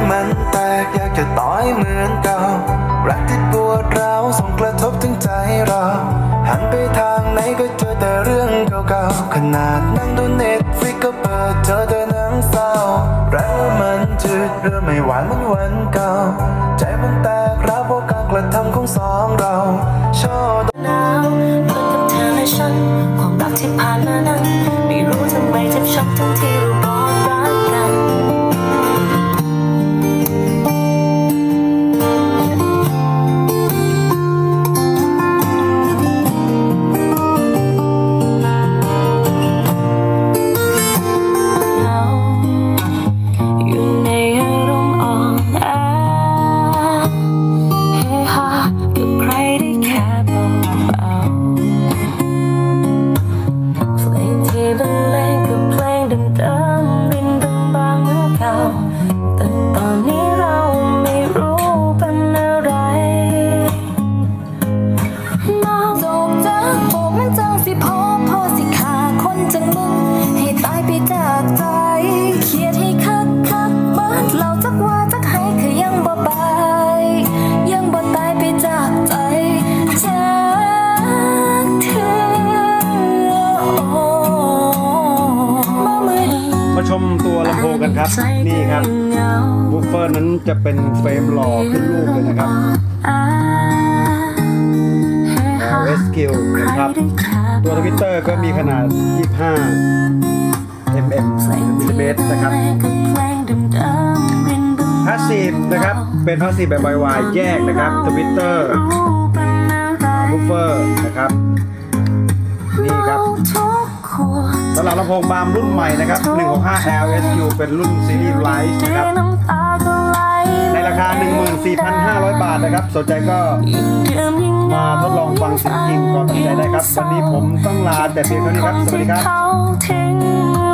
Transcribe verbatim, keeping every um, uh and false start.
มันแตกอยากจะต่อยเหมือนเก่ารักที่ปวดร้าวส่งกระทบถึงใจเราหันไปทางไหนก็เจอแต่เรื่องเก่าๆขนาดนั่งดูเน็ตฟลิกก็เปิดเจอแต่หนังเศร้ารักว่ามันจืดเรื่องไม่หวานเหมือนวันเก่าใจมันแตกร้าวเพราะการกระทำของสองเราชอบหนาวเหมือนกับเธอและฉันความรักที่ผ่านมานั้นไม่รู้ทำไมเจ็บช้ำทั้งที่เราบอกรักกันชมตัวลำโพงกันครับนี่ครับบูฟเฟอร์นั้นจะเป็นเฟรมหล่อขึ้นรูปเลยนะครับ แอล เอส คิว นะครับตัวทวิตเตอร์ก็มีขนาดยี่สิบห้า มิลลิเมตรนะครับพาสซีฟนะครับเป็นพาสซีฟแบบ วาย แยกนะครับทวิตเตอร์บูฟเฟอร์นะครับนี่ครับสำหรับลำโพงบามรุ่นใหม่นะครับหนึ่งหกห้า แอล เอส คิว เป็นรุ่นซีรีส์ไลท์นะครับในราคา หนึ่งหมื่นสี่พันห้าร้อย บาทนะครับสนใจก็มาทดลองฟังเสียงจริงก่อนตัดสินใจได้ครับวันนี้ผมต้องลาแต่เพียงเท่านี้ครับสวัสดีครับ